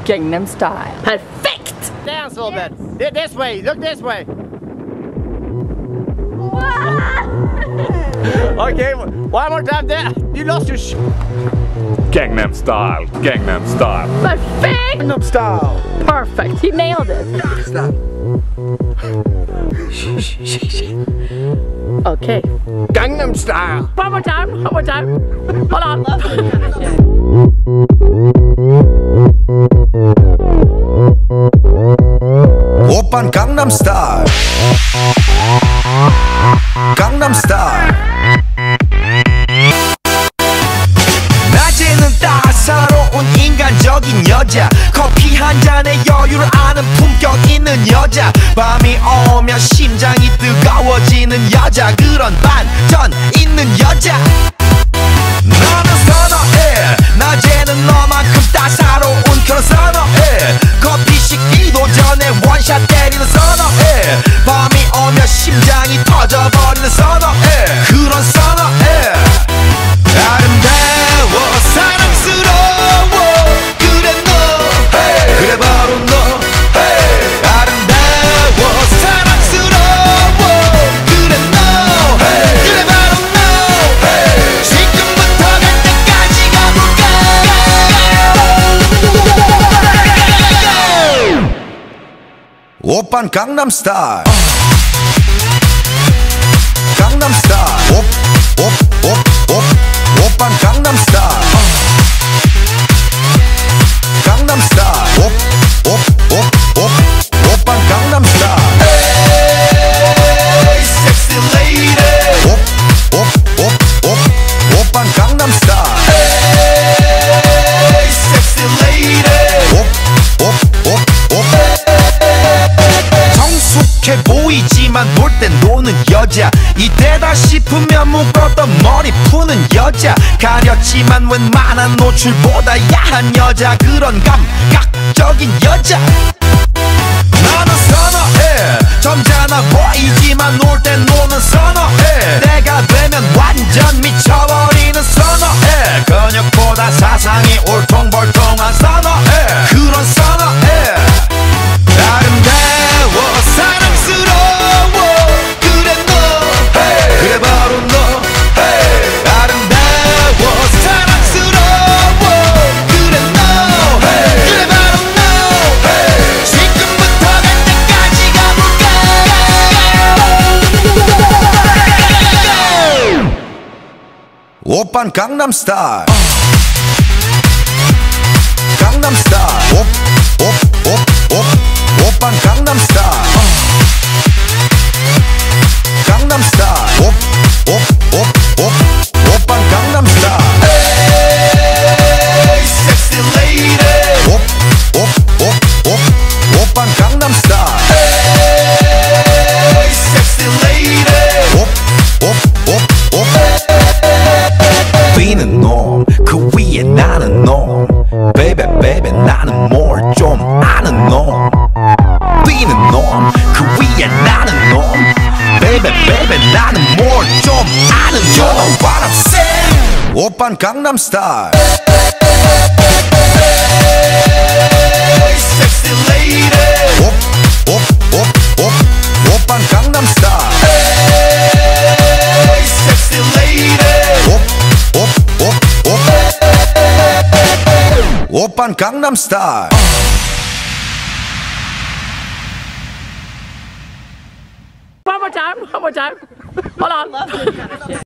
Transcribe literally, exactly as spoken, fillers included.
Gangnam Style. Perfekt! Dance a little bit. This way. Look this way. Okay, one more time there. You lost your sh... Gangnam Style. Gangnam Style. Perfect! Gangnam Style. Perfect. He nailed it. Stop. Okay. Gangnam Style. One more time. One more time. Hold on. 오빤 Gangnam Style. Gangnam Style. 낮에는 따사로운 인간적인 여자, 커피 한 잔에 여유를 아는 품격 있는 여자, 밤이 오면 심장이 뜨거워지는 여자, 그런 반전 있는 여자. 나는 선어해. 낮에는 너만큼 따사로운 그런 선어해. 커피 식기도 전에 원샷 때리는 선어해. 밤이 오면 심장이 터져버리는 선어해. 그런 선어해. 아름다워 사랑스러워 그래 너 hey. 그래 바로 너 hey. 아름다워 사랑스러워 그래 너 hey. 그래 바로 너 hey. 지금부터 갈 때까지 가볼까. 오빤 Gangnam Style. Gangnam Style. 옵옵옵옵 오빤 Gangnam Style. Gangnam Style. 옵옵옵옵 오빤 Gangnam Style. Hey, sexy lady. 옵옵옵옵 오빤 Gangnam Style. Hey, sexy lady. 옵옵옵옵 성숙해 보이지만 놀 땐 노는 여자, 이때다 싶으면 묶었던 머리 푸는 여자, 가렸지만 웬만한 노출보다 야한 여자, 그런 감각적인 여자. 나는 선어해. 점잖아 보이지만 놀 땐 노는 선어해. 내가 되면 완전 미쳐버리는 선어해. 근육보다 사상이 울퉁불퉁한 선어해. 그런 선어해. 아름다워 사랑스러워 그래 너 hey. 그래 바로 너 hey. 아름다워 사랑스러워 그래 너 hey. 그래 바로 너 hey. 지금부터 갈 때까지 가볼까. 오빤 Gangnam Style. Gangnam Style. 옵옵옵옵 오빤 Gangnam Style. Gangnam Style. 옵옵옵옵 오빤 Gangnam Style. Hey, sexy lady. 옵옵옵옵 오빤 Gangnam Style. Hey, sexy lady. 옵옵옵옵 뛰는 놈, 그 위에 나는 놈. Baby baby 나는 뭘 좀 아는 놈. 뛰는 놈, 그 위에 나는 놈. Baby baby 나는 뭘 좀 아는 놈. You know what I'm saying. 오빤 Gangnam Style. Hey, sexy lady. 옵옵옵옵 오빤 Gangnam Style. Hey, sexy lady. 옵옵옵옵 오빤 Gangnam Style. One more time. One more time. Hold on.